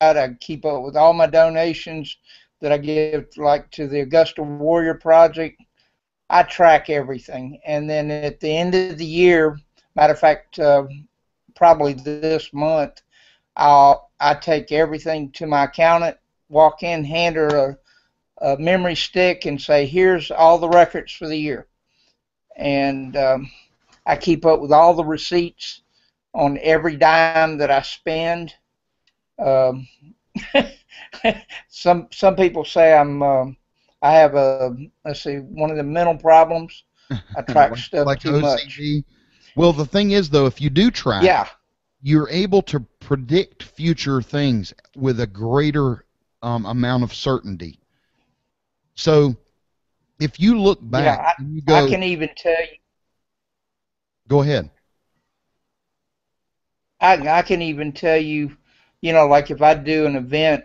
I keep up with all my donations that I give, like to the Augusta Warrior Project. I track everything, and then at the end of the year, matter of fact, probably this month, I take everything to my accountant, walk in, hand her a memory stick, and say, "Here's all the records for the year." And I keep up with all the receipts on every dime that I spend. Um, some people say I have a, let's see, one of the mental problems. I track stuff Like too much. OCD. Well, the thing is, though, if you do track, Yeah, you're able to predict future things with a greater amount of certainty. So if you look yeah. back and you I go, can even tell you. go ahead. I can even tell you, like if I do an event,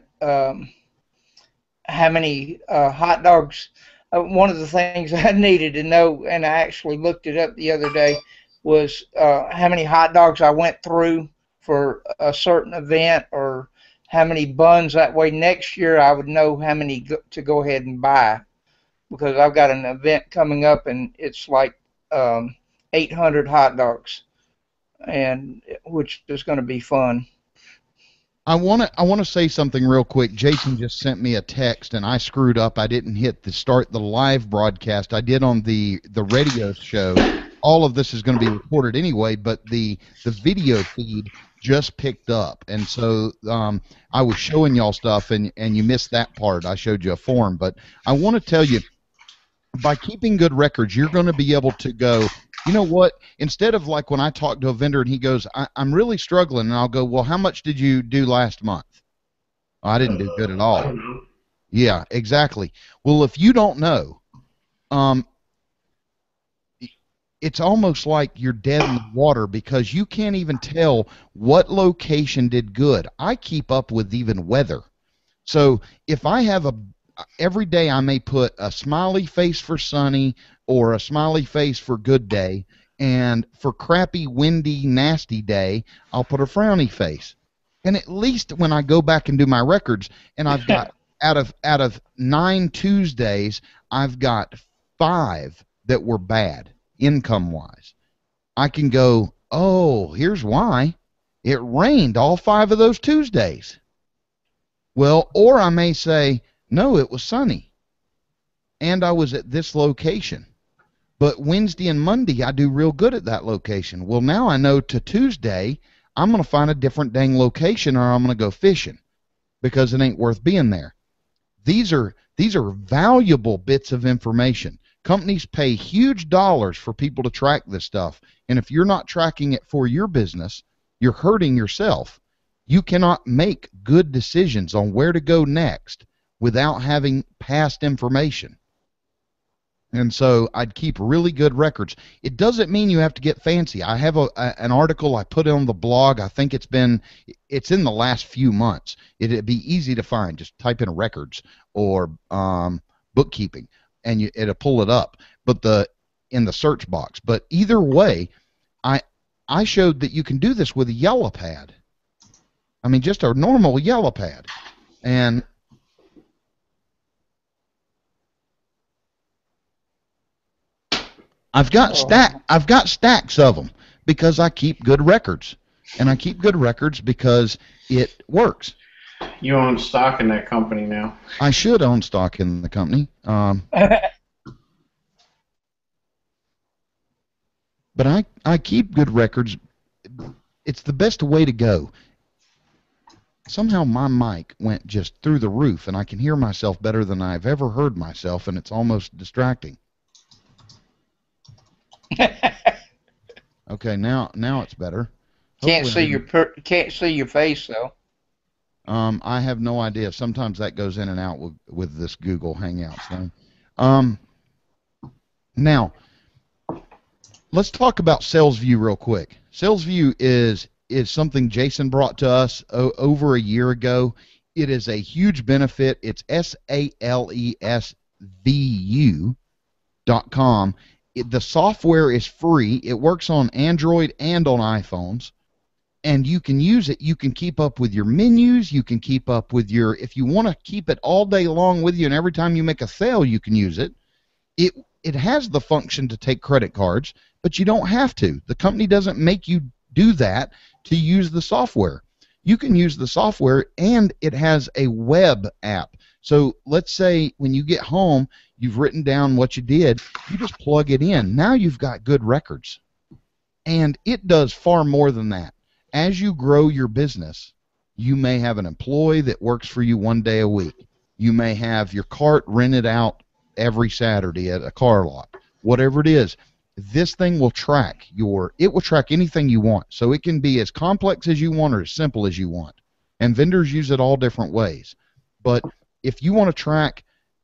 how many hot dogs. One of the things I needed to know, and I actually looked it up the other day, was how many hot dogs I went through for a certain event, or how many buns. That way, next year I would know how many to go ahead and buy, because I've got an event coming up, and it's like 800 hot dogs, and which is going to be fun. I want to say something real quick. Jason just sent me a text and I screwed up. I didn't hit the start the live broadcast. I did on the radio show. All of this is going to be recorded anyway, but the video feed just picked up. And so I was showing y'all stuff and you missed that part. I showed you a form, but I want to tell you, by keeping good records, you're going to be able to go, you know what, instead of like when I talk to a vendor and he goes, I'm really struggling, and I'll go, well, how much did you do last month? Oh, I didn't do good at I all. don't know. Yeah, exactly. Well, if you don't know, um, it's almost like you're dead in the water because you can't even tell what location did good. I keep up with even weather. So if I have every day I may put a smiley face for sunny or a smiley face for good day, and for crappy, windy, nasty day, I'll put a frowny face. And at least when I go back and do my records, and I've got out of 9 Tuesdays, I've got 5 that were bad income wise. I can go, oh, here's why. It rained all 5 of those Tuesdays. Well, or I may say, no, it was sunny, and I was at this location. But Wednesday and Monday, I do real good at that location. Well, now I know to Tuesday, I'm going to find a different dang location, or I'm going to go fishing because it ain't worth being there. These are valuable bits of information. Companies pay huge dollars for people to track this stuff, and if you're not tracking it for your business, you're hurting yourself. You cannot make good decisions on where to go next without having past information. And so I'd keep really good records. It doesn't mean you have to get fancy. I have an article I put on the blog. I think it's in the last few months. It'd be easy to find. Just type in records or bookkeeping, and it'll pull it up. But in the search box. But either way, I showed that you can do this with a yellow pad. I mean, just a normal yellow pad, and I've got stacks of them because I keep good records, and I keep good records because it works. You own stock in that company now. I should own stock in the company, but I keep good records. It's the best way to go. Somehow my mic went just through the roof, and I can hear myself better than I've ever heard myself, and it's almost distracting. Okay, now it's better. Can't see your face though. I have no idea. Sometimes that goes in and out with this Google Hangouts thing. Now let's talk about SalesView real quick. SalesView is something Jason brought to us over a year ago. It is a huge benefit. It's salesvu.com. The software is free. It works on Android and on iPhones, and you can use it. You can keep up with your menus. You can keep up with your, if you want to keep it all day long with you, and every time you make a sale, you can use it. It has the function to take credit cards, but you don't have to. The company doesn't make you do that to use the software. You can use the software, and it has a web app. So let's say when you get home, you've written down what you did. You just plug it in. Now you've got good records. And it does far more than that. As you grow your business, you may have an employee that works for you 1 day a week. You may have your cart rented out every Saturday at a car lot. Whatever it is, this thing will track it will track anything you want. So it can be as complex as you want or as simple as you want. And vendors use it all different ways. But if you want to track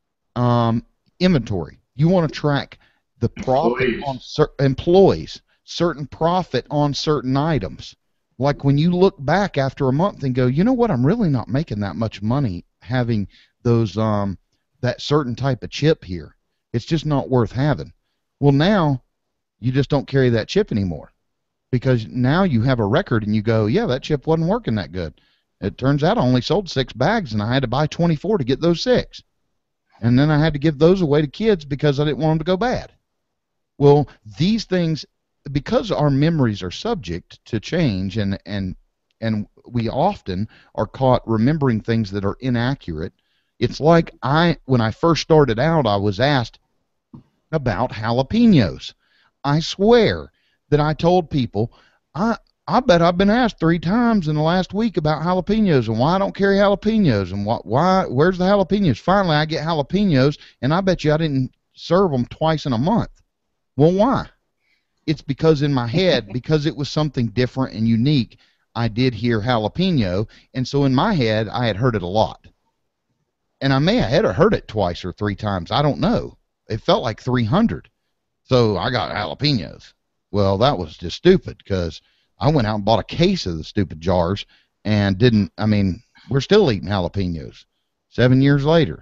inventory, you want to track the profit on employees, certain profit on certain items. Like when you look back after a month and go, you know what, I'm really not making that much money having those that certain type of chip here. It's just not worth having. Well, now you just don't carry that chip anymore because now you have a record and you go, yeah, that chip wasn't working that good. It turns out I only sold 6 bags and I had to buy 24 to get those 6. And then I had to give those away to kids because I didn't want them to go bad. Well, these things, because our memories are subject to change and we often are caught remembering things that are inaccurate. It's like when I first started out, I was asked about jalapenos. I swear that I told people, I bet I've been asked 3 times in the last week about jalapenos and why I don't carry jalapenos and where's the jalapenos. Finally, I get jalapenos, and I bet you I didn't serve them twice in a month. Well, why? It's because in my head, because it was something different and unique, I did hear jalapeno, and so in my head, I had heard it a lot. And I may have had heard it twice or 3 times. I don't know. It felt like 300. So I got jalapenos. Well, that was just stupid because I went out and bought a case of the stupid jars and we're still eating jalapenos 7 years later.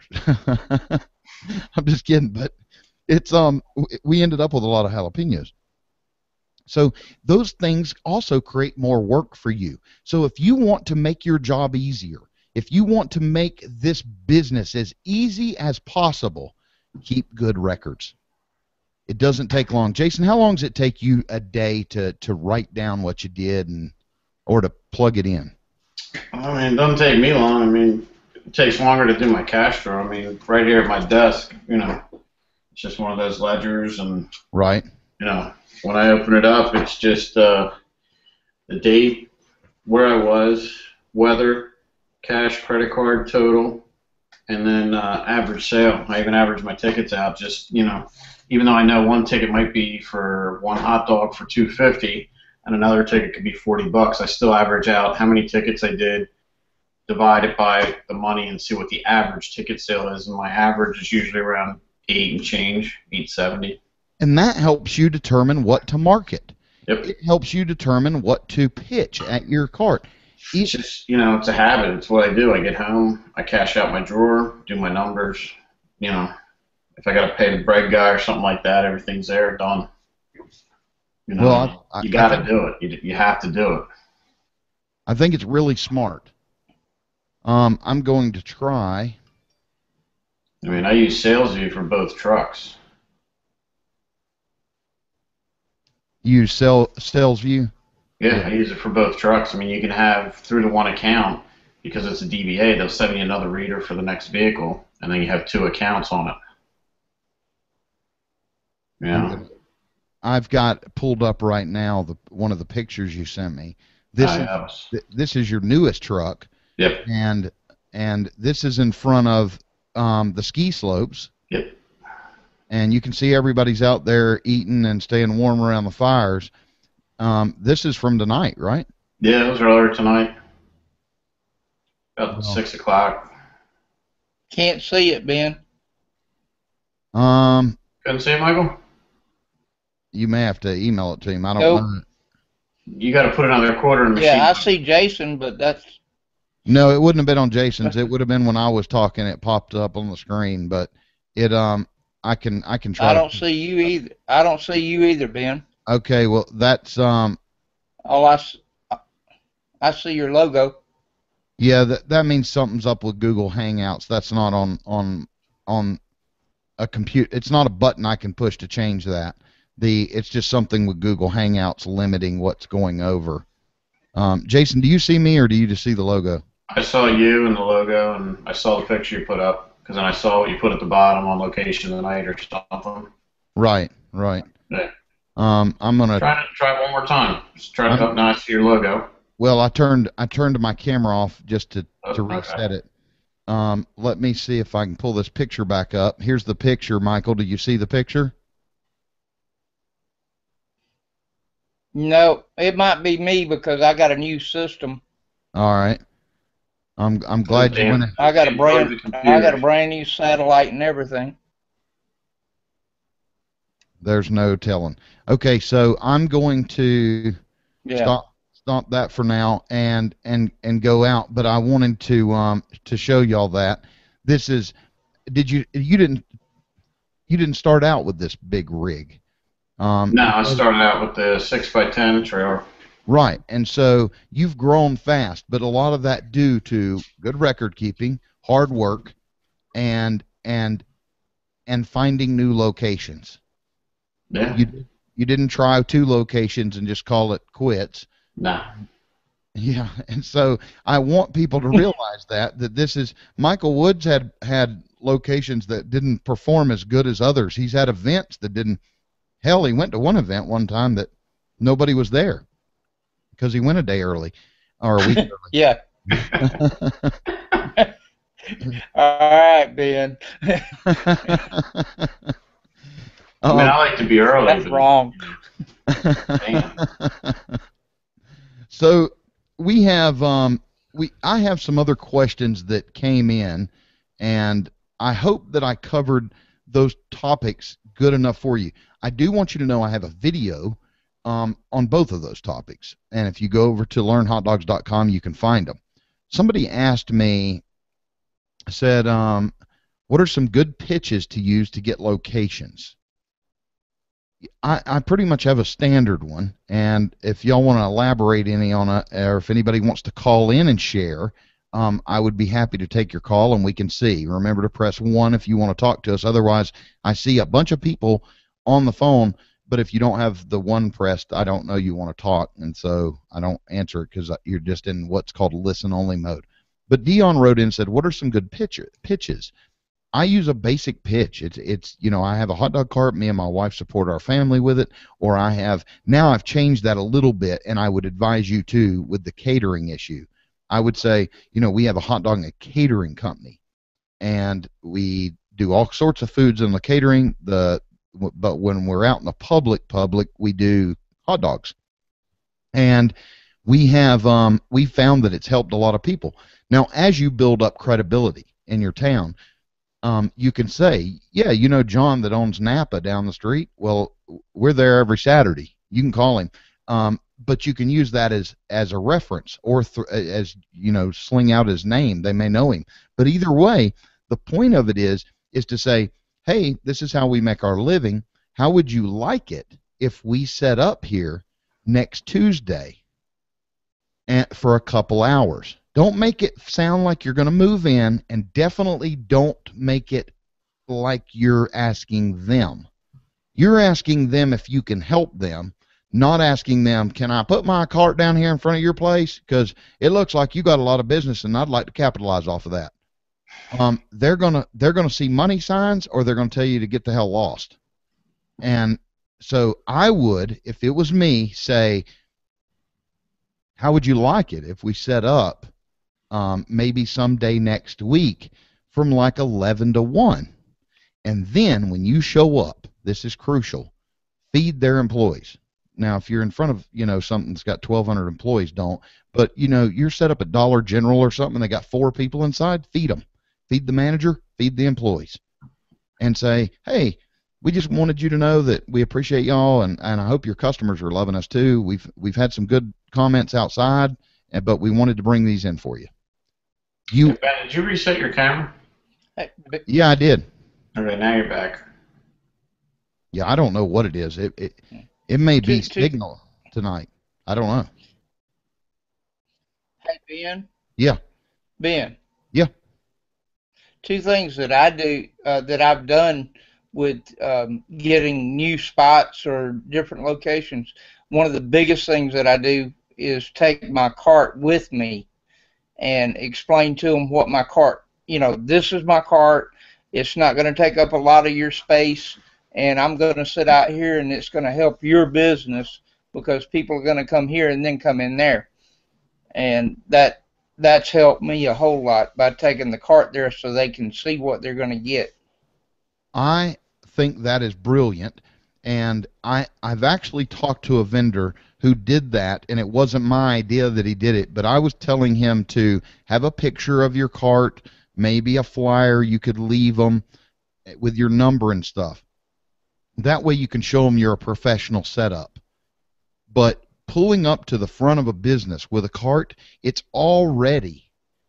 I'm just kidding, but it's we ended up with a lot of jalapenos. So those things also create more work for you. So if you want to make your job easier, if you want to make this business as easy as possible, keep good records. It doesn't take long. Jason, how long does it take you a day to write down what you did or to plug it in? I mean, it doesn't take me long. I mean, it takes longer to do my cash draw. I mean, right here at my desk, it's just one of those ledgers, and right. When I open it up, it's just the date, where I was, weather, cash, credit card total, and then average sale. I even average my tickets out. Just even though I know one ticket might be for one hot dog for $2.50, and another ticket could be $40, I still average out how many tickets I did, divide it by the money, and see what the average ticket sale is. And my average is usually around 8 and change, 8.70. And that helps you determine what to market. Yep. It helps you determine what to pitch at your cart. It's just, it's a habit. It's what I do. I get home, I cash out my drawer, do my numbers. If I got to pay the bread guy or something like that, everything's there, done. Well, you got to do it. You have to do it. I think it's really smart. I'm going to try. I mean, I use SalesView for both trucks. You use SalesView? Yeah, I use it for both trucks. I mean, you can have through the one account, because it's a DBA, they'll send you another reader for the next vehicle, and then you have 2 accounts on it. Yeah. I've got pulled up right now one of the pictures you sent me. This is your newest truck. Yep. And this is in front of the ski slopes. Yep. And you can see everybody's out there eating and staying warm around the fires. This is from tonight, right? Yeah, it was earlier tonight. About 6 o'clock. Can't see it, Ben. Couldn't see it, Michael? You may have to email it to him. I don't know. You got to put it on the recorder and machine. Yeah, I see Jason, but that's... No, it wouldn't have been on Jason's. It would have been when I was talking. It popped up on the screen, but it I can try. I don't see you either. I don't see you either, Ben. Okay, well that's All I I see your logo. Yeah, that means something's up with Google Hangouts. That's not on a compute. It's not a button I can push to change that. It's just something with Google Hangouts limiting what's going over. Jason, do you see me or do you just see the logo? I saw you and the logo, and I saw the picture you put up, because then I saw what you put at the bottom on location of the night or something. Right, right. Yeah. I'm gonna Try it one more time. Just try to. Now I see your logo. Well, I turned my camera off just to Okay. reset it. Let me see if I can pull this picture back up. Here's the picture, Michael. Do you see the picture? No, it might be me because I got a new system. All right. I'm glad you went. I got a brand new satellite and everything. There's no telling. Okay, so I'm going to stop that for now and go out. But I wanted to show y'all that this is. You didn't start out with this big rig. No, I started out with the 6x10 trailer. Right, and so you've grown fast, but a lot of that due to good record keeping, hard work, and finding new locations. Yeah. You didn't try 2 locations and just call it quits. No. Yeah, and so I want people to realize that this is Michael Woods had locations that didn't perform as good as others. He's had events that didn't. Hell, he went to one event one time that nobody was there because he went a day early or a week early. Yeah. All right, Ben. I mean, I like to be early. That's wrong. Damn. So we have I have some other questions that came in, and I hope that I covered those topics good enough for you. I do want you to know I have a video on both of those topics, and if you go over to learnhotdogs.com, you can find them. Somebody asked me, said, what are some good pitches to use to get locations? I pretty much have a standard one, and if y'all want to elaborate any on it, or if anybody wants to call in and share, I would be happy to take your call and we can see. Remember to press 1 if you want to talk to us. Otherwise, I see a bunch of people on the phone, but if you don't have the 1 pressed, I don't know you want to talk, and so I don't answer it because you're just in what's called listen-only mode. But Dion wrote in and said, what are some good pitches? I use a basic pitch. It's I have a hot dog cart. Me and my wife support our family with it. Or now I've changed that a little bit, and I would advise you too with the catering issue. I would say, we have a hot dog and catering company, and we do all sorts of foods in the catering. But when we're out in the public, we do hot dogs, and we found that it's helped a lot of people. Now, as you build up credibility in your town, you can say, yeah, John that owns Napa down the street. Well, we're there every Saturday. You can call him, but you can use that as a reference, or as sling out his name. They may know him, but either way, the point of it is to say, hey, this is how we make our living. How would you like it if we set up here next Tuesday for a couple hours? Don't make it sound like you're going to move in, and definitely don't make it like you're asking them. You're asking them if you can help them, not asking them, can I put my cart down here in front of your place? Because it looks like you got a lot of business, and I'd like to capitalize off of that. They're gonna see money signs, or they're gonna tell you to get the hell lost. And so I would, if it was me, say, how would you like it if we set up maybe someday next week from like 11 to 1, and then when you show up, this is crucial, feed their employees. Now, if you're in front of something that's got 1,200 employees, don't. But you're set up at Dollar General or something, they got 4 people inside, feed them. Feed the manager, feed the employees, and say, hey, we just wanted you to know that we appreciate y'all, and I hope your customers are loving us too. We've had some good comments outside, but we wanted to bring these in for you. Ben, did you reset your camera? Yeah, I did. Okay, now you're back. Yeah, I don't know what it is. It may be signal tonight. I don't know. Hey, Ben. Yeah. Ben. Yeah. Two things that I do that I've done with getting new spots or different locations. One of the biggest things that I do is take my cart with me and explain to them what my cart, this is my cart. It's not going to take up a lot of your space, and I'm going to sit out here, and it's going to help your business because people are going to come here and then come in there, and that's helped me a whole lot by taking the cart there so they can see what they're going to get. I think that is brilliant. And I've actually talked to a vendor who did that, and it wasn't my idea that he did it, but I was telling him to have a picture of your cart, maybe a flyer you could leave them with your number and stuff. That way you can show them you're a professional setup. But pulling up to the front of a business with a cart, it's already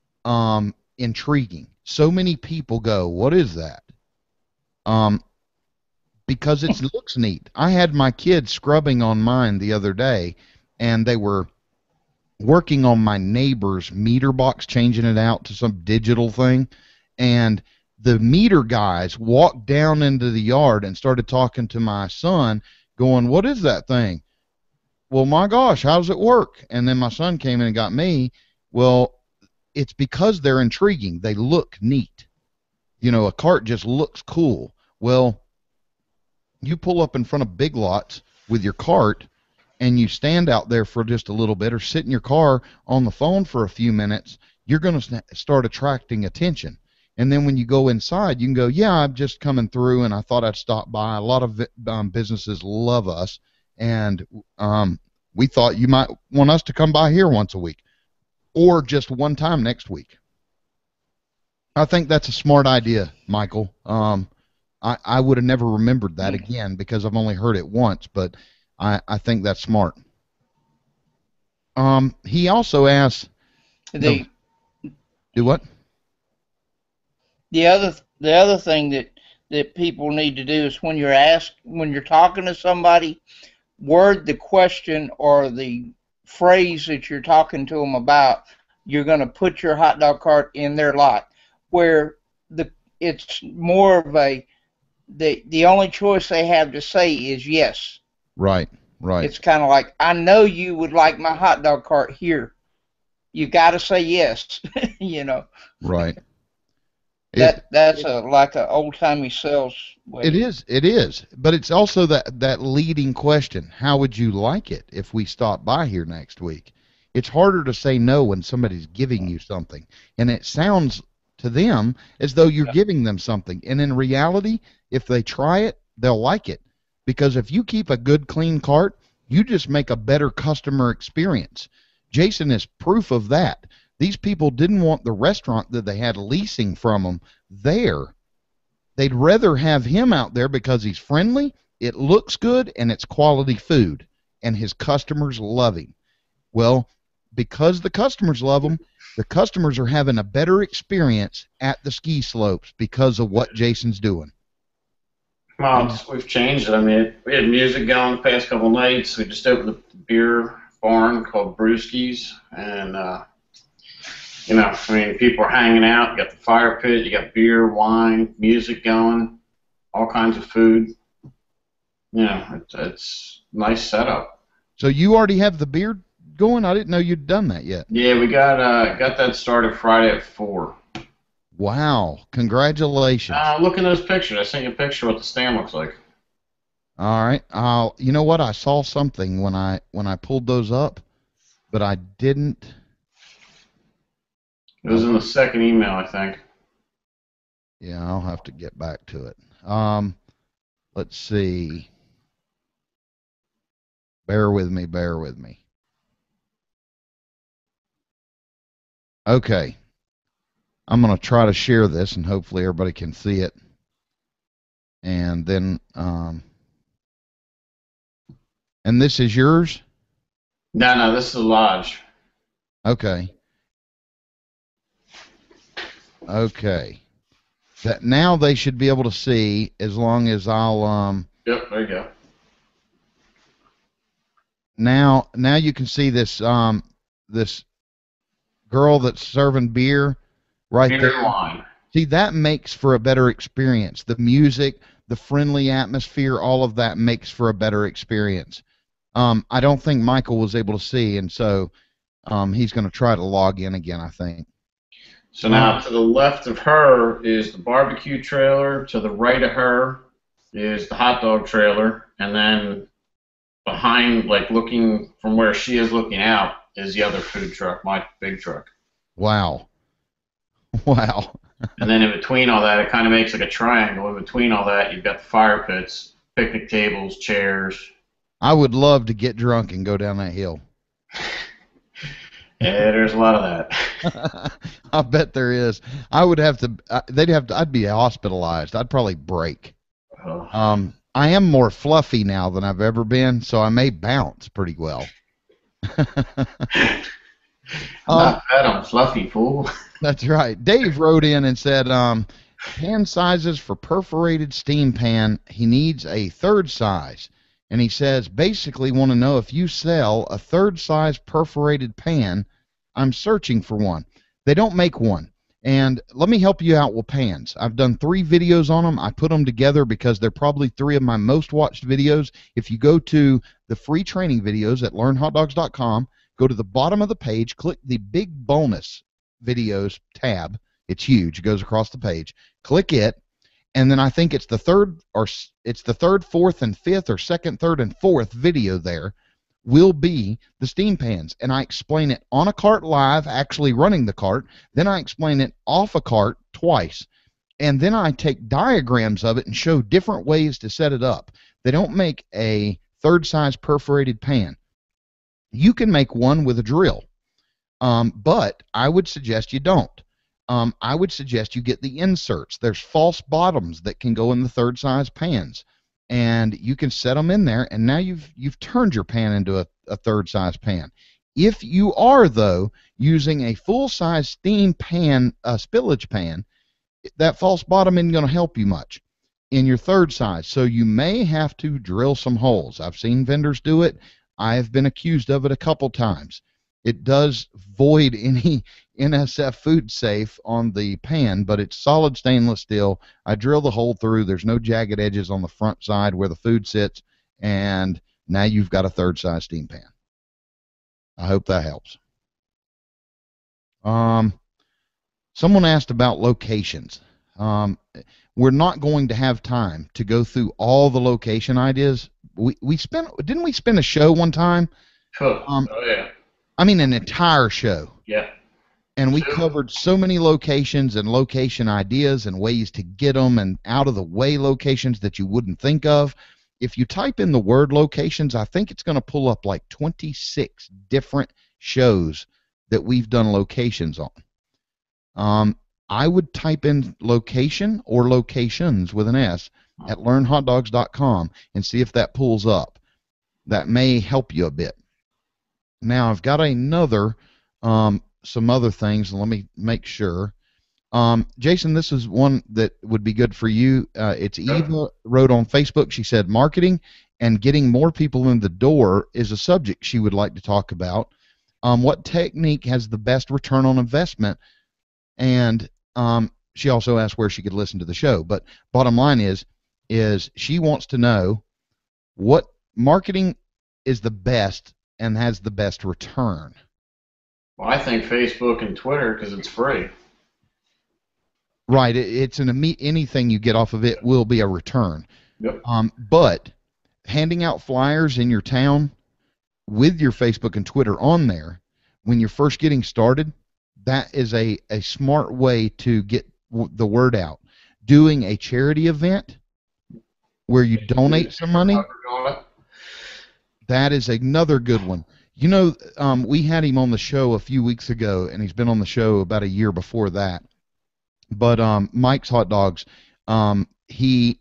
intriguing. So many people go, "What is that?" Um, because it looks neat. I had my kids scrubbing on mine the other day, and they were working on my neighbor's meter box, changing it out to some digital thing. And the meter guys walked down into the yard and started talking to my son, going, "What is that thing?" "Well, my gosh, how does it work?" And then my son came in and got me. Well, it's because they're intriguing. They look neat. A cart just looks cool. Well, you pull up in front of Big Lots with your cart and you stand out there for just a little bit or sit in your car on the phone for a few minutes, you're going to start attracting attention. And then when you go inside, you can go, "Yeah, I'm just coming through and I thought I'd stop by." A lot of businesses love us, and we thought you might want us to come by here once a week or just one time next week. I think that's a smart idea, Michael. I would have never remembered that again because I've only heard it once, but I think that's smart. He also asked, The do what? the other thing that people need to do is when you're talking to somebody, word the question or the phrase that you're talking to them about. You're going to put your hot dog cart in their lot, where it's more of the only choice they have to say is yes. Right, right. It's kind of like, I know you would like my hot dog cart here. You got to say yes. Right. That's like a old timey sales way. It is, but it's also that leading question. How would you like it if we stopped by here next week? It's harder to say no when somebody's giving you something, and it sounds to them as though you're giving them something. And in reality, if they try it, they'll like it. Because if you keep a good, clean cart, you just make a better customer experience. Jason is proof of that. These people didn't want the restaurant that they had leasing from them there. They'd rather have him out there because he's friendly, it looks good, and it's quality food. And his customers love him. Well, because the customers love him, the customers are having a better experience at the ski slopes because of what Jason's doing. Well, we've changed it. I mean, we had music going the past couple nights. We just opened a beer barn called Brewski's, and people are hanging out. You got the fire pit, you got beer, wine, music going, all kinds of food. It's a nice setup. So you already have the beer going? I didn't know you'd done that yet. Yeah, we got that started Friday at 4. Wow! Congratulations. Look at those pictures. I sent you a picture of what the stand looks like. All right. You know what? I saw something when I pulled those up, but I didn't. It was in the second email, I think. Yeah, I'll have to get back to it. Let's see. Bear with me. Okay. I'm going to try to share this, and hopefully everybody can see it. And then, and this is yours? No, this is a lodge. Okay. That now they should be able to see as long as I'll Yep, there you go. Now you can see this this girl that's serving beer right Beer there. and wine. See, that makes for a better experience. The music, the friendly atmosphere, all of that makes for a better experience. I don't think Michael was able to see, and so he's going to try to log in again, I think. So now to the left of her is the barbecue trailer. To the right of her is the hot dog trailer. And then behind, like looking from where she is looking out, is the other food truck, my big truck. Wow. Wow. And then in between all that, it kind of makes like a triangle. In between all that, you've got the fire pits, picnic tables, chairs. I would love to get drunk and go down that hill. Yeah, there's a lot of that. I bet there is. I would have to. I'd be hospitalized. I'd probably break. Oh. I am more fluffy now than I've ever been, so I may bounce pretty well. Not bad, I'm fluffy, fool. That's right. Dave wrote in and said, pan sizes for perforated steam pan. He needs a third size. And he says, basically want to know if you sell a third size perforated pan. I'm searching for one. They don't make one. And let me help you out with pans. I've done 3 videos on them. I put them together because they're probably 3 of my most watched videos. If you go to the free training videos at learnhotdogs.com, go to the bottom of the page, click the big bonus videos tab. It's huge. It goes across the page. Click it. And then I think it's the third, fourth, and fifth, or second, third, and fourth video there will be the steam pans. And I explain it on a cart live, actually running the cart. Then I explain it off a cart twice. And then I take diagrams of it and show different ways to set it up. They don't make a third size perforated pan. You can make one with a drill, but I would suggest you don't. I would suggest you get the inserts. There's false bottoms that can go in the third size pans, and you can set them in there, and now you've turned your pan into a third size pan. If you are, though, using a full size steam pan, spillage pan, that false bottom isn't going to help you much in your third size, so you may have to drill some holes. I've seen vendors do it. I've been accused of it a couple times. It does void any NSF food safe on the pan, but it's solid stainless steel. I drill the hole through. There's no jagged edges on the front side where the food sits, and now you've got a third size steam pan. I hope that helps. Someone asked about locations. We're not going to have time to go through all the location ideas. Didn't we spend a show one time? Oh yeah. I mean, an entire show. Yeah. And we covered so many locations and location ideas and ways to get them and out of the way locations that you wouldn't think of. If you type in the word locations, I think it's going to pull up like 26 different shows that we've done locations on. I would type in location or locations with an S at learnhotdogs.com and see if that pulls up. That may help you a bit. Now, I've got another, some other things. Let me make sure. Jason, this is one that would be good for you. It's Eva wrote on Facebook. She said, marketing and getting more people in the door is a subject she would like to talk about. What technique has the best return on investment? And she also asked where she could listen to the show. But bottom line is she wants to know what marketing is the best and has the best return. Well, I think Facebook and Twitter because it's free. Right. It's anything you get off of it will be a return. Yep. But handing out flyers in your town with your Facebook and Twitter on there when you're first getting started, that is a smart way to get the word out. Doing a charity event where you donate some money, that is another good one. You know, we had him on the show a few weeks ago, and he's been on the show about a year before that. But Mike's Hot Dogs, he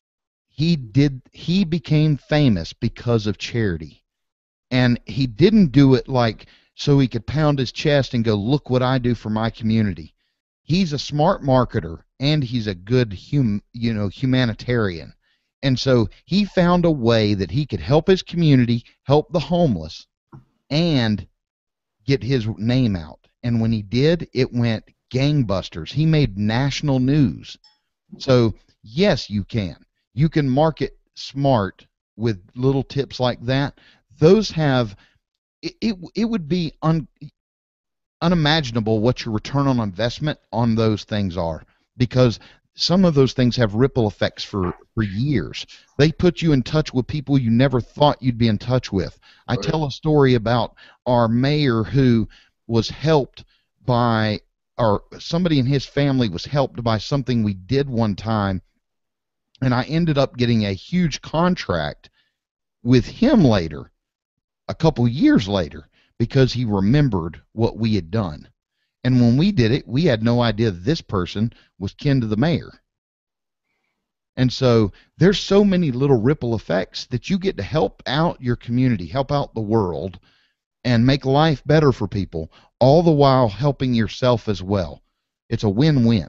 became famous because of charity, and he didn't do it like so he could pound his chest and go, look what I do for my community. He's a smart marketer, and he's a good humanitarian. And so he found a way that he could help his community, help the homeless, and get his name out. And when he did, it went gangbusters. He made national news. So, yes, you can. You can market smart with little tips like that. Those have, it would be unimaginable what your return on investment on those things are, because some of those things have ripple effects for years. They put you in touch with people you never thought you'd be in touch with. I tell a story about our mayor who was helped by, or somebody in his family was helped by something we did one time, and I ended up getting a huge contract with him later, a couple years later, because he remembered what we had done. And when we did it, we had no idea this person was kin to the mayor. And so there's so many little ripple effects that you get to help out your community, help out the world, and make life better for people, all the while helping yourself as well. It's a win-win.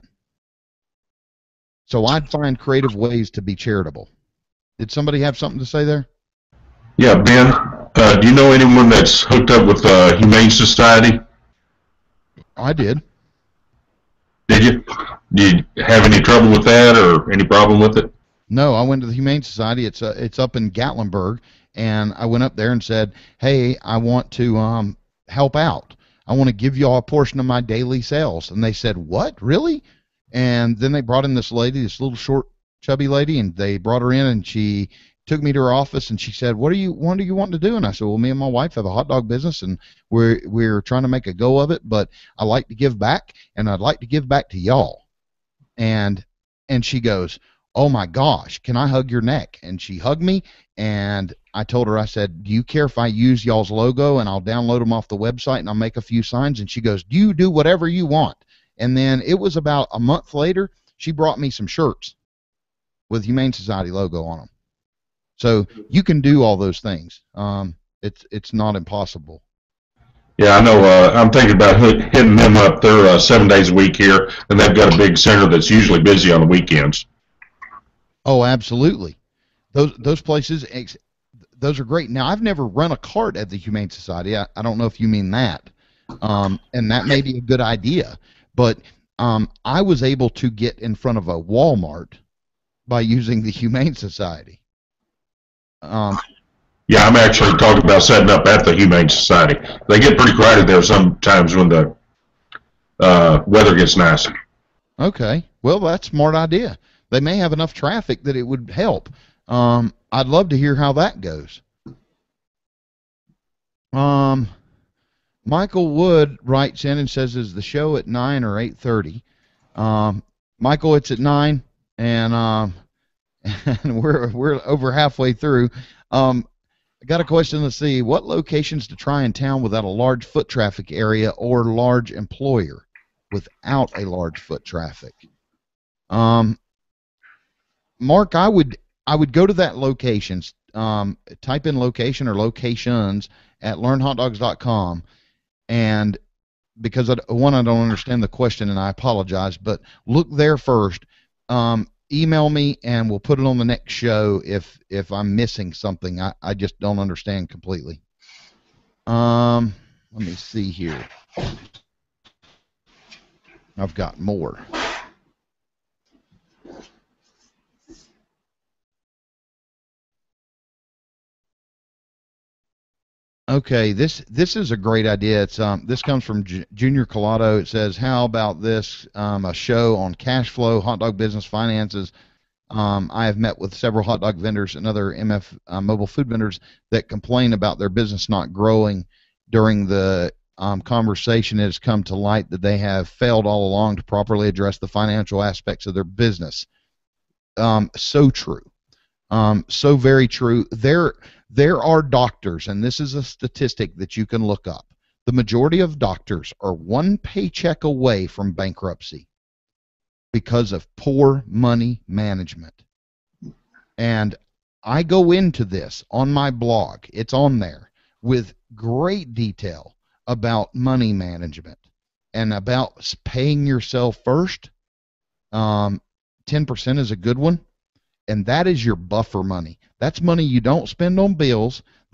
So I'd find creative ways to be charitable. Did somebody have something to say there? Yeah, Ben, do you know anyone that's hooked up with the Humane Society? I did. Did you? Did you have any trouble with that or any problem with it? No, I went to the Humane Society. It's up in Gatlinburg, and I went up there and said, "Hey, I want to help out. I want to give you all a portion of my daily sales." And they said, "What? Really?" And then they brought in this lady, this little short, chubby lady, and they brought her in, and she took me to her office, and she said, what do you want to do? And I said, well, me and my wife have a hot dog business, and we're trying to make a go of it, but I like to give back, and I'd like to give back to y'all. And she goes, oh my gosh, can I hug your neck? And she hugged me, and I told her, I said, do you care if I use y'all's logo, and I'll download them off the website, and I'll make a few signs? And she goes, you do whatever you want. And then it was about a month later, she brought me some shirts with Humane Society logo on them. So you can do all those things. It's not impossible. Yeah, I know. I'm thinking about hitting them up. They're 7 days a week here, and they've got a big center that's usually busy on the weekends. Oh, absolutely. Those places, those are great. Now, I've never run a cart at the Humane Society. I don't know if you mean that, and that may be a good idea. But I was able to get in front of a Walmart by using the Humane Society. Yeah, I'm actually talking about setting up at the Humane Society. They get pretty crowded there sometimes when the weather gets nice. Okay, well, that's a smart idea. They may have enough traffic that it would help. I'd love to hear how that goes. Michael Wood writes in and says, is the show at 9 or 8:30? Michael, it's at 9, and we're over halfway through. I got a question. Let's see. What locations to try in town without a large foot traffic area or large employer without a large foot traffic? Mark, I would go to that locations. Type in location or locations at learnhotdogs.com, and because I don't understand the question, and I apologize, but look there first. Email me, and we'll put it on the next show if I'm missing something. I just don't understand completely. Let me see here. I've got more. Okay, this is a great idea. It's this comes from Junior Collado. It says, how about this, a show on cash flow, hot dog business finances. I have met with several hot dog vendors and other MF mobile food vendors that complain about their business not growing. During the conversation, it has come to light that they have failed all along to properly address the financial aspects of their business. So true. So very true. There are doctors, and this is a statistic that you can look up. The majority of doctors are one paycheck away from bankruptcy because of poor money management. And I go into this on my blog. It's on there with great detail about money management and about paying yourself first. 10% is a good one. And that is your buffer money. That's money you don't spend on bills.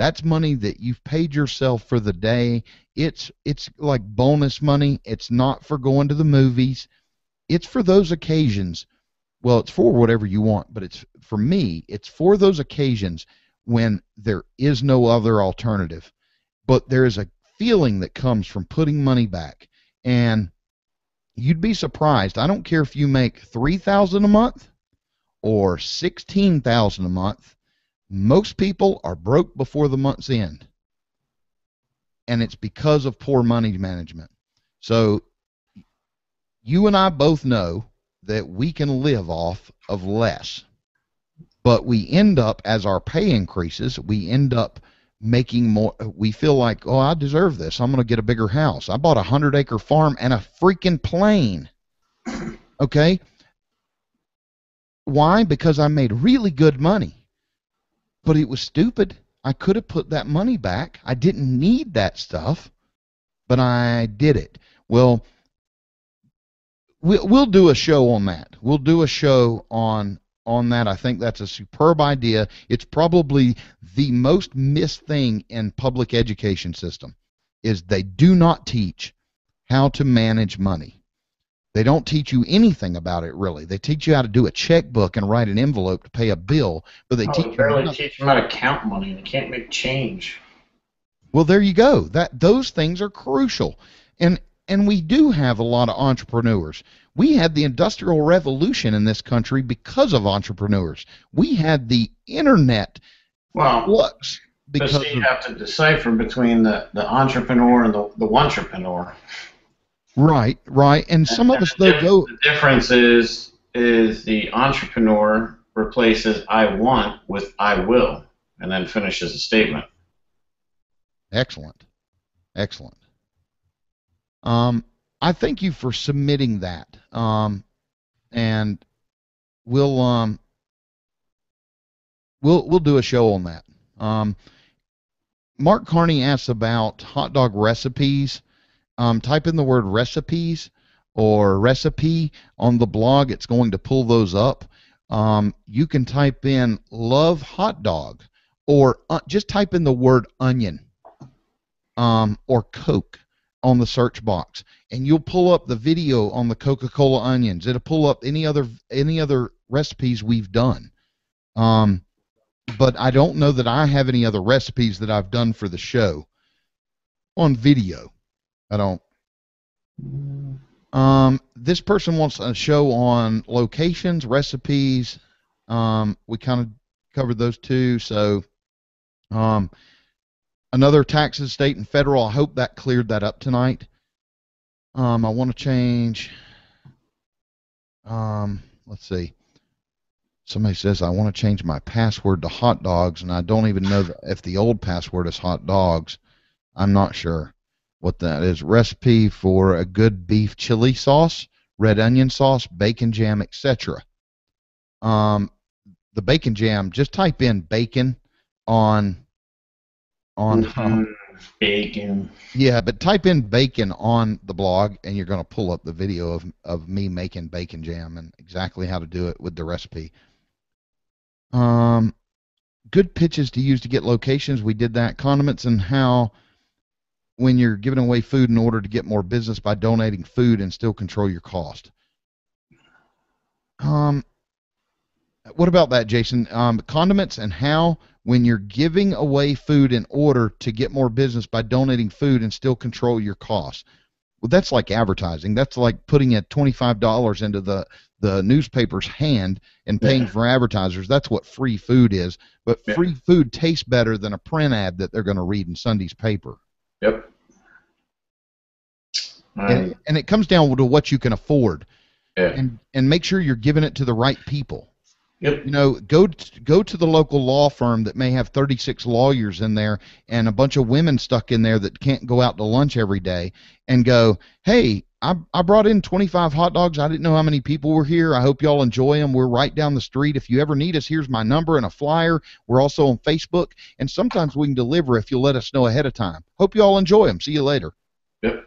That's money that you've paid yourself for the day. It's like bonus money. It's not for going to the movies. It's for those occasions. Well, it's for whatever you want, but it's for me, it's for those occasions when there is no other alternative. But there is a feeling that comes from putting money back. And you'd be surprised. I don't care if you make $3,000 a month or $16,000 a month. Most people are broke before the month's end. And it's because of poor money management. So you and I both know that we can live off of less. But we end up, as our pay increases, we end up making more. We feel like, oh, I deserve this. I'm going to get a bigger house. I bought a 100-acre farm and a freaking plane. Okay? Why? Because I made really good money. But it was stupid. I could have put that money back. I didn't need that stuff, but I did it. Well, we'll do a show on that. We'll do a show on that. I think that's a superb idea. It's probably the most missed thing in public education system is they do not teach how to manage money. They don't teach you anything about it, really. They teach you how to do a checkbook and write an envelope to pay a bill, but they teach you barely teach them how to count money. They can't make change. Well, there you go. Those things are crucial. And we do have a lot of entrepreneurs. We had the Industrial Revolution in this country because of entrepreneurs. We had the internet flux because you have to decipher between the entrepreneur and the wantrepreneur. Right. And some of us, though, go... The difference is the entrepreneur replaces I want with I will, and then finishes a statement. Excellent. I thank you for submitting that. And we'll do a show on that. Mark Carney asks about hot dog recipes. Type in the word recipes or recipe on the blog. It's going to pull those up. You can type in love hot dog or just type in the word onion or Coke on the search box, and you'll pull up the video on the Coca-Cola onions. It'll pull up any other recipes we've done. But I don't know that I have any other recipes that I've done for the show on video. I don't. This person wants a show on locations, recipes. We kind of covered those two. So, another taxes, state and federal. I hope that cleared that up tonight. I want to change. Let's see. Somebody says I want to change my password to hot dogs, and I don't even know if the old password is hot dogs. I'm not sure what that is. Recipe for a good beef chili sauce, red onion sauce, bacon jam, etc. The bacon jam, just type in bacon on bacon. Yeah, but type in bacon on the blog and you're going to pull up the video of me making bacon jam and exactly how to do it with the recipe. Good pitches to use to get locations. We did that. Condiments and how when you're giving away food in order to get more business by donating food and still control your cost. What about that, Jason? Condiments and how when you're giving away food in order to get more business by donating food and still control your costs. Well, that's like advertising. That's like putting a $25 into the newspaper's hand and paying for advertisers. That's what free food is. But free food tastes better than a print ad that they're going to read in Sunday's paper. Yep. And it comes down to what you can afford. Yeah. And make sure you're giving it to the right people. Yep. You know, go to the local law firm that may have 36 lawyers in there and a bunch of women stuck in there that can't go out to lunch every day and go, hey, I brought in 25 hot dogs. I didn't know how many people were here. I hope y'all enjoy them. We're right down the street. If you ever need us, here's my number and a flyer. We're also on Facebook, and sometimes we can deliver if you'll let us know ahead of time. Hope you all enjoy them. See you later. Yep.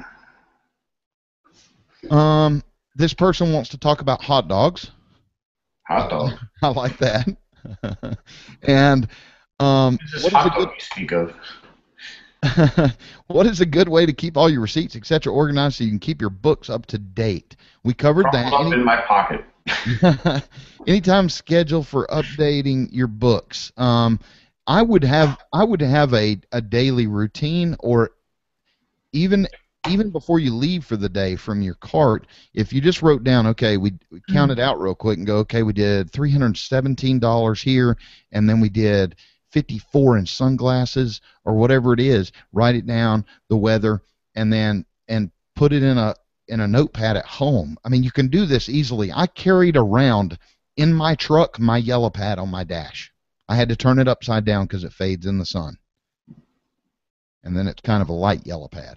This person wants to talk about hot dogs. Hot dog. I like that. And It's this What is a hot good dog you speak of? what is a good way to keep all your receipts, etc., organized so you can keep your books up to date? We covered that. Crumpled up in my pocket. Anytime schedule for updating your books. I would have a daily routine, or even even before you leave for the day from your cart, if you just wrote down, okay, we counted out real quick and go, okay, we did $317 here, and then we did 54 in sunglasses or whatever it is. Write it down, the weather, and put it in a notepad at home. I mean, you can do this easily. I carried around in my truck my yellow pad on my dash. I had to turn it upside down because it fades in the sun, and then it's kind of a light yellow pad.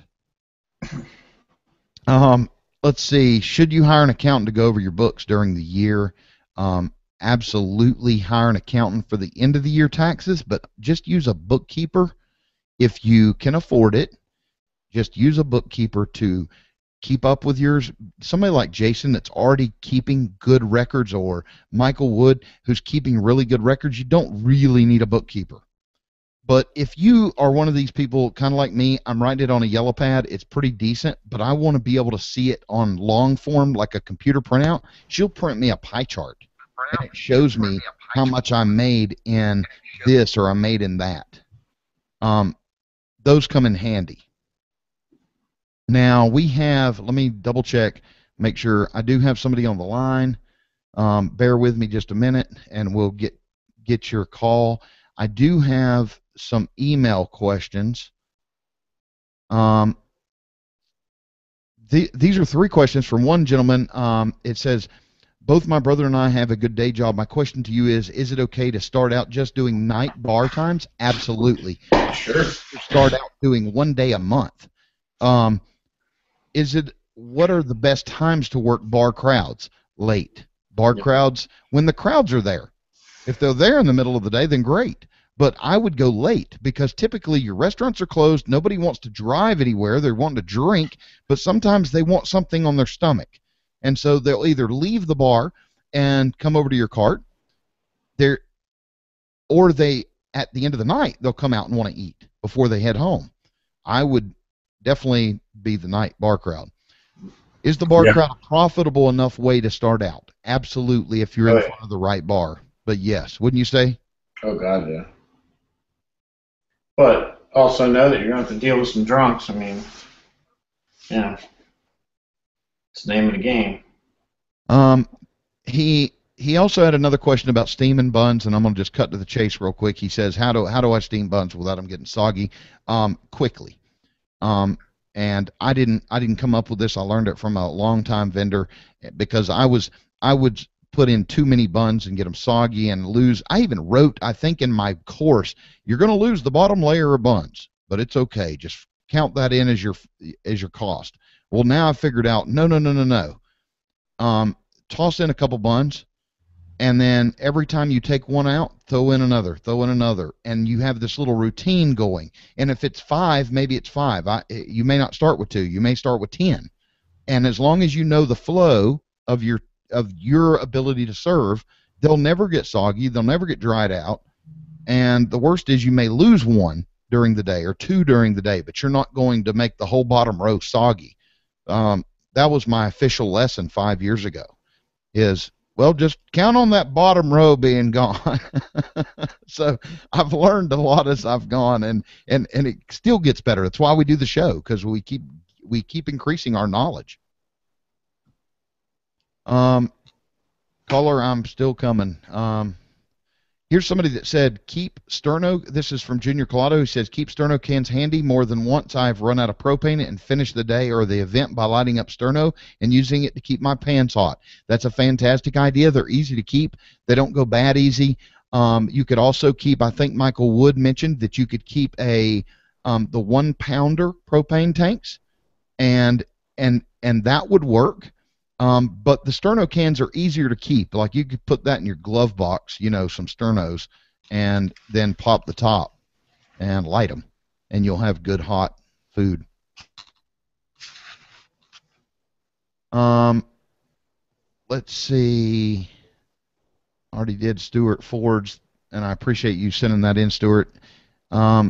Um, let's see. Should you hire an accountant to go over your books during the year? Absolutely hire an accountant for the end of the year taxes, but just use a bookkeeper if you can afford it. Just use a bookkeeper to keep up with yours. Somebody like Jason that's already keeping good records, or Michael Wood who's keeping really good records, you don't really need a bookkeeper. But if you are one of these people, kind of like me, I'm writing it on a yellow pad. It's pretty decent, but I want to be able to see it on long form, like a computer printout. She'll print me a pie chart, and it shows me how much I made in this or I made in that. Um, those come in handy. Now we have, let me double check, make sure I do have somebody on the line. Bear with me just a minute, and we'll get your call. I do have some email questions. These are 3 questions from one gentleman. It says, both my brother and I have a good day job. My question to you is it okay to start out just doing night bar times? Absolutely. Sure. Start out doing 1 day a month. What are the best times to work bar crowds? Late. Bar crowds, when the crowds are there. If they're there in the middle of the day, then great. But I would go late, because typically your restaurants are closed. Nobody wants to drive anywhere. They're wanting to drink, but sometimes they want something on their stomach. And so they'll either leave the bar and come over to your cart, there, or they, at the end of the night, they'll come out and want to eat before they head home. I would definitely be the night bar crowd. Is the bar crowd a profitable enough way to start out? Absolutely, if you're in front of the right bar. But yes, wouldn't you say? Oh, God, yeah. But also know that you're going to have to deal with some drunks. I mean, yeah. It's the name of the game. He also had another question about steaming buns, and I'm going to just cut to the chase real quick. He says, how do I steam buns without them getting soggy? Quickly. And I didn't come up with this. I learned it from a longtime vendor, because I would put in too many buns and get them soggy and lose. I even wrote, I think in my course, you're going to lose the bottom layer of buns, but it's okay. Just count that in as your cost. Well, now I figured out, no. Toss in a couple buns, and then every time you take one out, throw in another, and you have this little routine going. And if it's 5, maybe it's 5. You may not start with 2. You may start with 10. And as long as you know the flow of your ability to serve, they'll never get soggy. They'll never get dried out. And the worst is you may lose 1 during the day or 2 during the day, but you're not going to make the whole bottom row soggy. That was my official lesson 5 years ago. Well, just count on that bottom row being gone. So I've learned a lot as I've gone, and it still gets better. That's why we do the show, because we keep increasing our knowledge. Caller, I'm still coming. Here's somebody that said, keep sterno. This is from Junior Collado, who says, keep sterno cans handy. More than once I've run out of propane and finished the day or the event by lighting up sterno and using it to keep my pans hot. That's a fantastic idea. They're easy to keep. They don't go bad easy. You could also keep, I think Michael Wood mentioned that you could keep the 1-pounder propane tanks, and that would work. But the sterno cans are easier to keep. Like, you could put that in your glove box, some sternos, and then pop the top and light them, and you'll have good hot food. Let's see. Already did Stuart Ford's. and I appreciate you sending that in, Stuart. Um,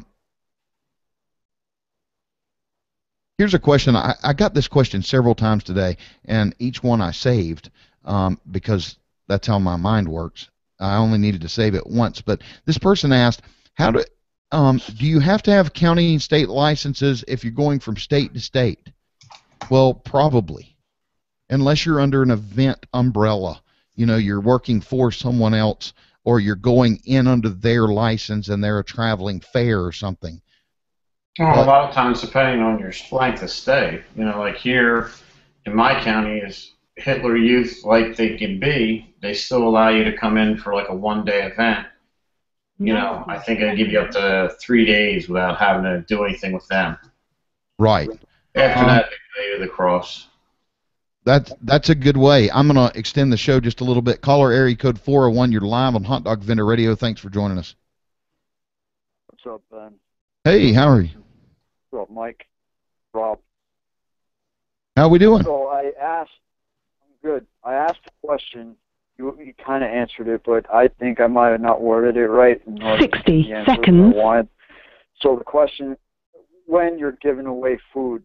Here's a question. I got this question several times today, and each one I saved because that's how my mind works. I only needed to save it once. But this person asked, do you have to have county and state licenses if you're going from state to state? Well, probably, unless you're under an event umbrella. You're working for someone else, or you're going in under their license and they're a traveling fair or something. Well, a lot of times, depending on your length of stay, like here in my county, is Hitler Youth like they can be, they still allow you to come in for like a one-day event. I think I give you up to 3 days without having to do anything with them. Right. After that, they pay you the cross. That's a good way. I'm going to extend the show just a little bit. Caller area code 401. You're live on Hot Dog Vendor Radio. Thanks for joining us. What's up, Ben? Hey, how are you? What's up, Mike? Rob. How we doing? So I'm good. I asked a question. You kind of answered it, but I think I might have not worded it right. 60 seconds. So the question, when you're giving away food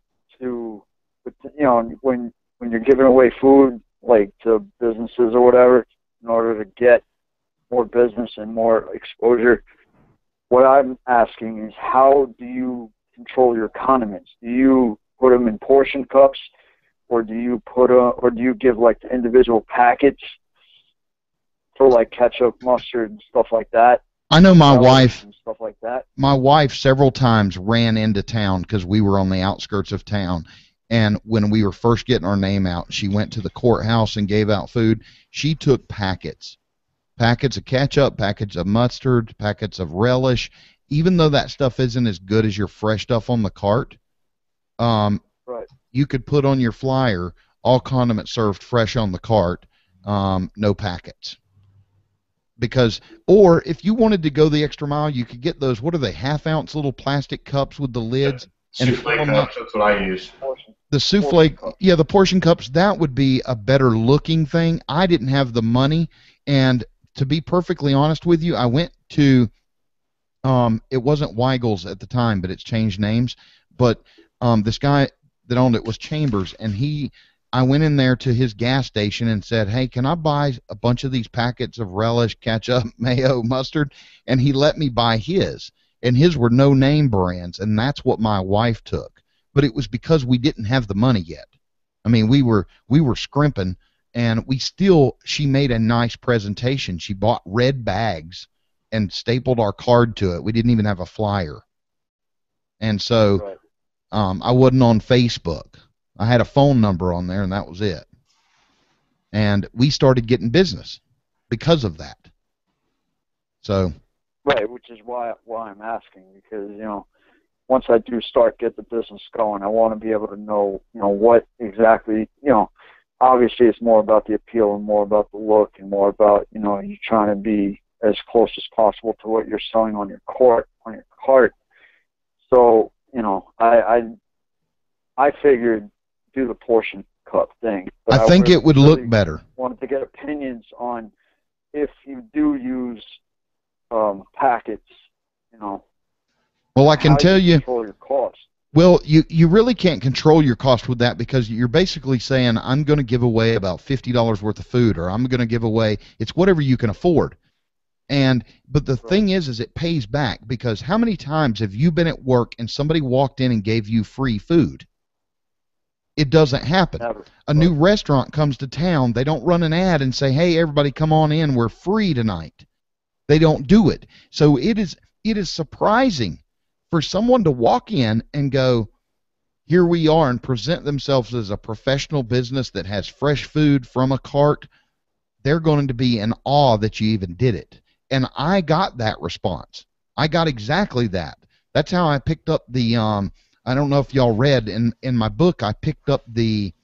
when you're giving away food, like to businesses or whatever, in order to get more business and more exposure, what I'm asking is, how do you control your condiments? Do you put them in portion cups, or do you give like the individual packets for like ketchup, mustard, and stuff like that? I know my wife and stuff like that. My wife several times ran into town because we were on the outskirts of town, and when we were first getting our name out, she went to the courthouse and gave out food. She took packets of ketchup, packets of mustard, packets of relish. Even though that stuff isn't as good as your fresh stuff on the cart, Right. you could put on your flyer, all condiments served fresh on the cart, no packets. Or if you wanted to go the extra mile, you could get those, what are they, half-ounce little plastic cups with the lids? Souffle cups, that's what I use. The souffle, yeah, the portion cups, that would be a better looking thing. I didn't have the money, and to be perfectly honest with you, I went to, it wasn't Weigel's at the time, but it's changed names, but this guy that owned it was Chambers, and I went in there to his gas station and said, hey, can I buy a bunch of these packets of relish, ketchup, mayo, mustard? And he let me buy his. And his were no-name brands, and that's what my wife took. But it was because we didn't have the money yet. I mean, we were scrimping, and she made a nice presentation. She bought red bags and stapled our card to it. We didn't even have a flyer. And so I wasn't on Facebook. I had a phone number on there, and that was it. And we started getting business because of that. So. Right, which is why I'm asking, because once I do get the business going, I want to be able to know what exactly Obviously, it's more about the appeal and more about the look and more about you trying to be as close as possible to what you're selling on your cart. So I figured do the portion cup thing. But I think it would look better. Wanted to get opinions on if you do use packets, Well, I can tell you. Control your cost. Well, you really can't control your cost with that, because you're basically saying, I'm going to give away about $50 worth of food, or I'm going to give away, it's whatever you can afford. But the thing is it pays back, because how many times have you been at work and somebody walked in and gave you free food? It doesn't happen. Never. A new restaurant comes to town, they don't run an ad and say, hey, everybody come on in, we're free tonight. They don't do it. So it is surprising for someone to walk in and go, here we are, and present themselves as a professional business that has fresh food from a cart. They're going to be in awe that you even did it. And I got that response. I got exactly that. That's how I picked up the, I don't know if y'all read in my book, I picked up the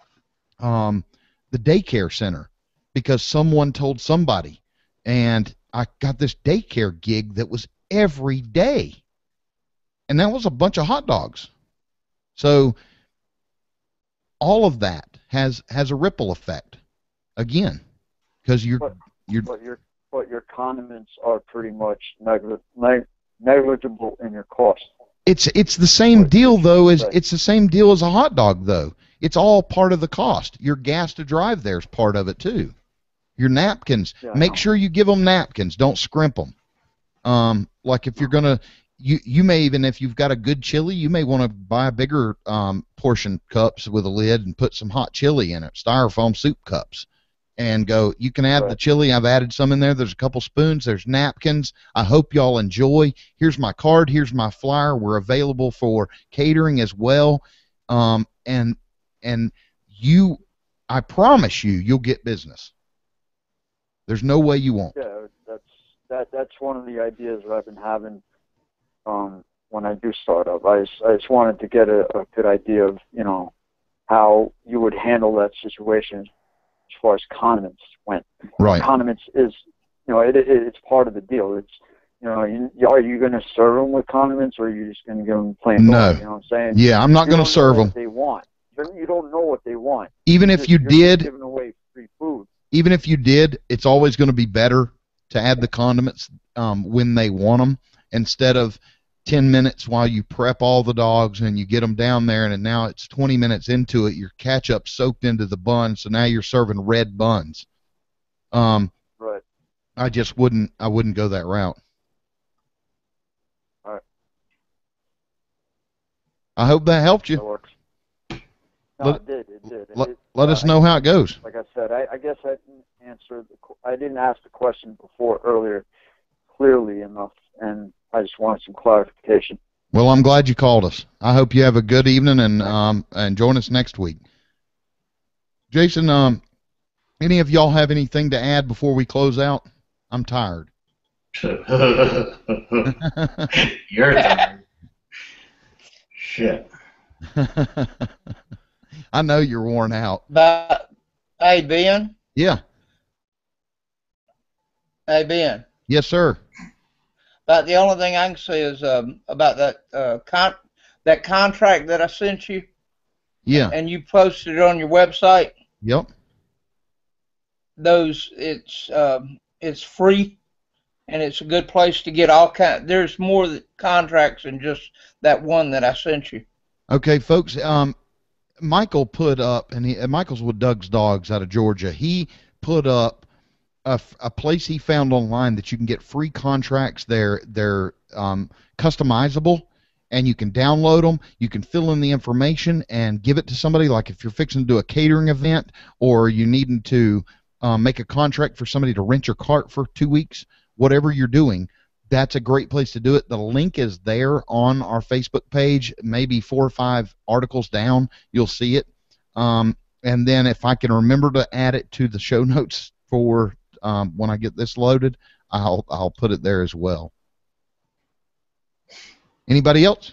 daycare center because someone told somebody, and I got this daycare gig that was every day. And that was a bunch of hot dogs. So all of that has a ripple effect again, because you're But but your condiments are pretty much negligible in your cost. It's the same deal though as it's the same deal as a hot dog though. It's all part of the cost. Your gas to drive there is part of it too. Your napkins. Make sure you give them napkins. Don't scrimp them. Like if you're gonna, you may even, if you've got a good chili, you may want to buy bigger portion cups with a lid and put some hot chili in it, styrofoam soup cups, and go. You can add the chili. I've added some in there. There's a couple spoons. There's napkins. I hope y'all enjoy. Here's my card. Here's my flyer. We're available for catering as well. And you, I promise you, you'll get business. There's no way you won't. Yeah, that's one of the ideas that I've been having when I do start up. I just wanted to get a good idea of, you know, how you would handle that situation as far as condiments went. Right. Condiments is, you know, it's part of the deal. It's, you know, are you going to serve them with condiments, or are you just going to give them plain? No. You know what I'm saying? Yeah, I'm not going to serve them. They want. You don't know what they want. Even if you did, giving away free food. Even if you did, it's always going to be better to add the condiments when they want them, instead of 10 minutes while you prep all the dogs and you get them down there, and now it's 20 minutes into it, your ketchup soaked into the bun, so now you're serving red buns. Right. I just wouldn't go that route. All right. I hope that helped you. That works. No, it did. Let us know how it goes. Like I said, I guess I didn't ask the question before earlier clearly enough, and I just wanted some clarification. Well, I'm glad you called us. I hope you have a good evening, and join us next week. Jason, any of y'all have anything to add before we close out? I'm tired. You're tired. Shit. I know you're worn out. But, hey, Ben? Yeah. Hey, Ben? Yes, sir. But the only thing I can say is about that contract that I sent you. Yeah. And you posted it on your website. Yep. It's free, and it's a good place to get all kind. There's more contracts than just that one that I sent you. Okay, folks. Michael put up, and Michael's with Doug's Dogs out of Georgia. He put up a place he found online that you can get free contracts. They're customizable, and you can download them. You can fill in the information and give it to somebody. Like if you're fixing to do a catering event, or you needing to make a contract for somebody to rent your cart for 2 weeks, whatever you're doing, that's a great place to do it. The link is there on our Facebook page, maybe 4 or 5 articles down. You'll see it. And then if I can remember to add it to the show notes for when I get this loaded, I'll put it there as well. Anybody else?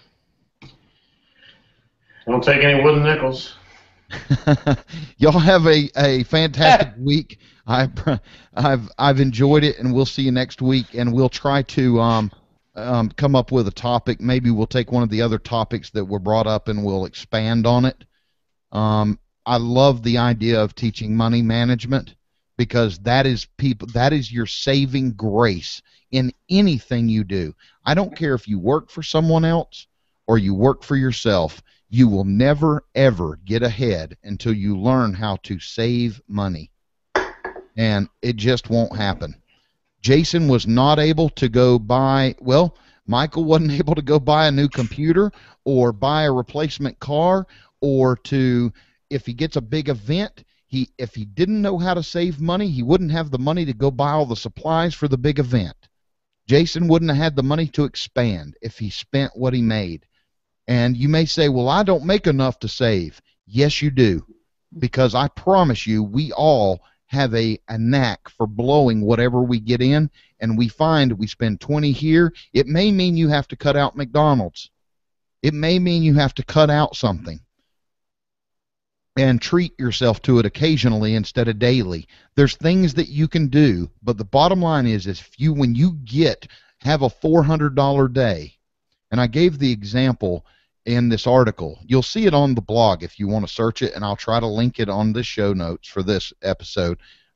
Don't take any wooden nickels. Y'all have a fantastic week. I've enjoyed it, and we'll see you next week. And we'll try to come up with a topic. Maybe we'll take one of the other topics that were brought up and we'll expand on it. I love the idea of teaching money management, because that is your saving grace in anything you do. I don't care if you work for someone else or you work for yourself. You will never, ever get ahead until you learn how to save money. And it just won't happen. Jason was not able to go buy, well, Michael wasn't able to go buy a new computer or buy a replacement car, or if he gets a big event, if he didn't know how to save money, he wouldn't have the money to go buy all the supplies for the big event. Jason wouldn't have had the money to expand if he spent what he made. And you may say, well, I don't make enough to save. Yes, you do. Because I promise you, we all have a knack for blowing whatever we get in, and we spend 20 here. It may mean you have to cut out McDonald's. It may mean you have to cut out something and treat yourself to it occasionally instead of daily. There's things that you can do, but the bottom line is when you have a $400 day, and I gave the example in this article. You'll see it on the blog if you want to search it, and I'll try to link it on the show notes for this episode.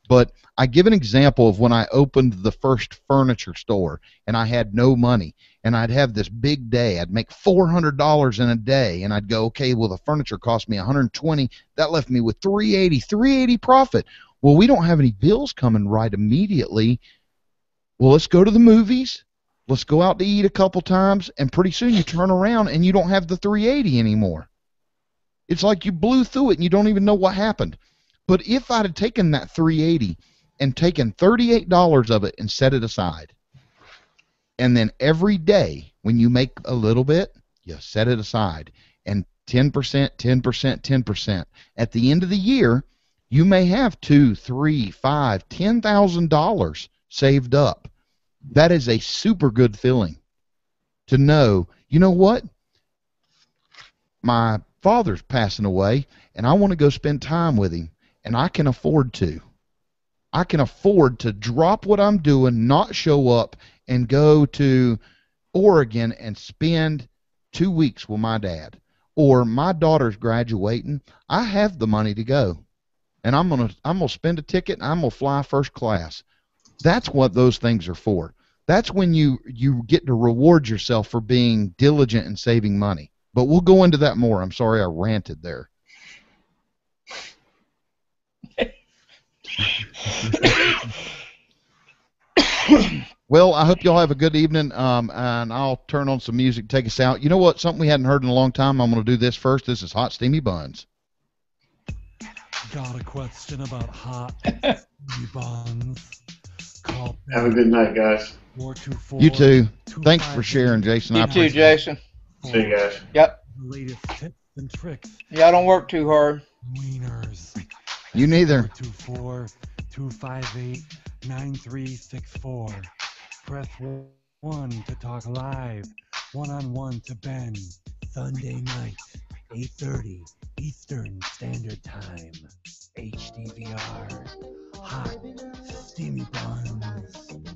But I give an example of when I opened the first furniture store and I had no money, and I'd have this big day. I'd make $400 in a day, and I'd go, okay, well, the furniture cost me $120. That left me with $380 profit. Well, we don't have any bills coming right immediately. Well, let's go to the movies. Let's go out to eat a couple times, and pretty soon you turn around and you don't have the $380 anymore. It's like you blew through it and you don't even know what happened. But if I'd have taken that $380 and taken $38 of it and set it aside, and then every day when you make a little bit, you set it aside, and 10%, 10%, 10%. At the end of the year, you may have $2,000, $3,000, $5,000, $10,000 saved up. That is a super good feeling to know, you know what? My father's passing away, and I want to go spend time with him. And I can afford to. I can afford to drop what I'm doing, not show up, and go to Oregon and spend 2 weeks with my dad. Or my daughter's graduating. I have the money to go. And I'm gonna spend a ticket and I'm gonna fly first class. That's what those things are for. That's when you get to reward yourself for being diligent and saving money. But we'll go into that more. I'm sorry I ranted there. Well, I hope y'all have a good evening, and I'll turn on some music, take us out. You know what? Something we hadn't heard in a long time. I'm going to do this first. This is Hot Steamy Buns. Got a question about hot steamy buns? Call Have a good night, guys. 424. You too. Thanks for sharing, Jason. You too, Jason. See you guys. Yep. Latest tips and tricks. Yeah, I don't work too hard. Wieners. You neither. 424-258-9364. Press 1 to talk live, one-on-one to Ben. Sunday night, 8:30 Eastern Standard Time. HDVR. Hot steamy buns.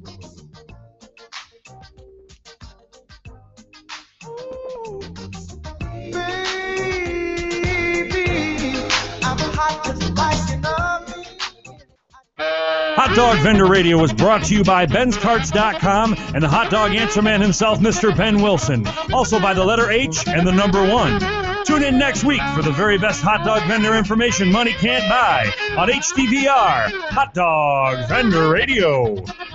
Hot Dog Vendor Radio was brought to you by BensCarts.com and the Hot Dog Answer Man himself, Mr. Ben Wilson. Also by the letter H and the number 1. Tune in next week for the very best hot dog vendor information money can't buy on HDVR, Hot Dog Vendor Radio.